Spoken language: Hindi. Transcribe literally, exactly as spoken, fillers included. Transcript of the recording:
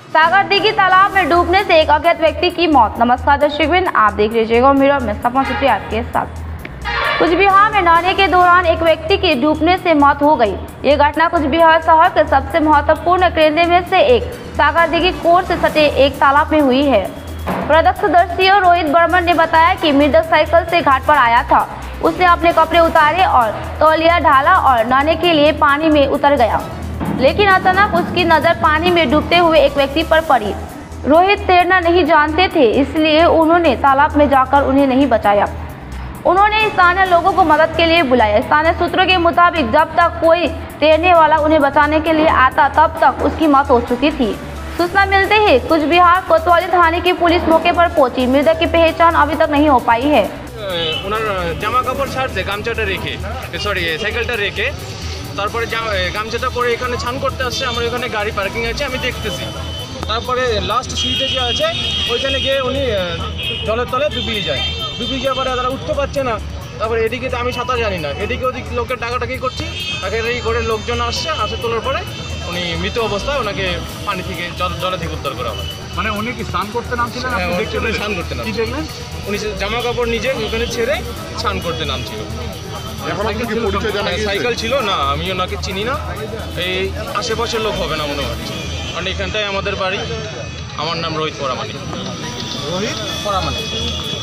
सागर दिघी तालाब में डूबने से एक अज्ञात व्यक्ति की मौत। नमस्कार दर्शकबिन, आप देख लीजिएगा मिरर में सपना सूत्री आपके साथ। कुछ बिहार में नहाने के दौरान एक व्यक्ति की डूबने से मौत हो गई। ये घटना कुछ बिहार शहर के सबसे महत्वपूर्ण केंद्र में से एक सागर दिघी कोर्ट से सटे एक तालाब में हुई है। प्रत्यक्षदर्शी रोहित बर्मन ने बताया कि मृतक साइकिल से घाट पर आया था। उसने अपने कपड़े उतारे और तौलिया ढाला और नहाने के लिए पानी में उतर गया, लेकिन अचानक उसकी नज़र पानी में डूबते हुए एक व्यक्ति पर पड़ी। रोहित तैरना नहीं जानते थे, इसलिए उन्होंने तालाब में जाकर उन्हें नहीं बचाया। उन्होंने स्थानीय लोगों को मदद के लिए बुलाया। स्थानीय सूत्रों के मुताबिक जब तक कोई तैरने वाला उन्हें बचाने के लिए आता तब तक उसकी मौत हो चुकी थी। सूचना मिलते ही कुछ बिहार कोतवाली थाने की पुलिस मौके पर पहुंची। मृतक की पहचान अभी तक नहीं हो पाई है। জামা কাপড় ছাড়ছে, গামছাটা রেখে সরি সাইকেলটা রেখে তারপরে গামছাটা পরে এখানে ছান করতে আসছে। আমার এখানে গাড়ি পার্কিং আছে, আমি দেখতেছি। তারপরে লাস্ট সিটে যে আছে ওইখানে গিয়ে উনি জলের তলে ডুবিয়ে যায়। ডুবিয়ে যাওয়ার পরে তারা উঠতে পারছে না। তারপরে এদিকে তো আমি সাঁতার জানি না, এদিকে ওদিকে লোকের ডাকাডাকি করছি। তাকে এই করে লোকজন আসছে, আসে তোলার পরে উনি মৃত অবস্থায় ওনাকে পানি থেকে জলে থেকে উদ্ধার করা হয়। মানে উনি কি স্নান করতে নামছিলেন? স্নান করতে নাম কি দেখলেন? উনি জামা কাপড় নিজে ওখানে ছেড়ে স্নান করতে নামছিল। সাইকেল ছিল না, আমি ওনাকে চিনি না। এই আশেপাশের লোক হবে না মনে হচ্ছে, কারণ এখানটায় আমাদের বাড়ি। আমার নাম রোহিত পরামানিক। রোহিত পরামানিক।